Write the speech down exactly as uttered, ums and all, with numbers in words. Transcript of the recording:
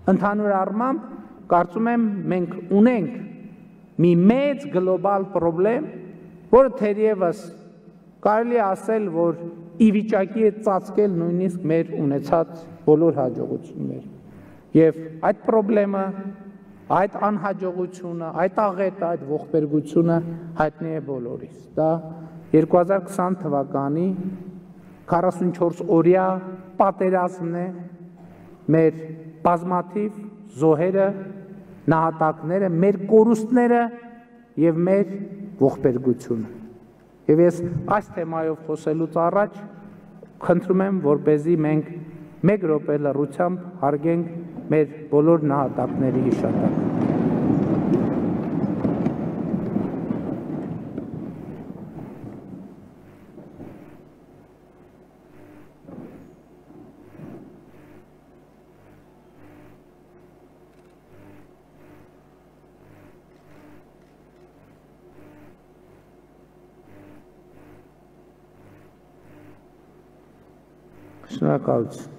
Ընդհանուր առմամբ կարծում եմ մենք ունենք մի մեծ գլոբալ խնդրեմ, որը թերևս կարելի ասել, որ ի վիճակի է ծածկել նույնիսկ մեր ունեցած բոլոր հաջողությունները։ Եվ այդ խնդրեմը, այդ անհաջողությունը, այդ աղետը, այդ ողբերգությունը հայտնի է բոլորիս։ Դա երկու հազար քսան թվականի քառասունչորս օրյա պատերազմն է, մեր բազմաթիվ զոհերը, նահատակները, մեր կորուստները եւ մեր ողբերգությունը։ Եվ ես այս թեմայով խոսելուց առաջ խնդրում եմ, որպեսզի մենք մեկ րոպե լռությամբ հարգենք մեր բոլոր նահատակների հիշատակը։ Շնորհակալություն։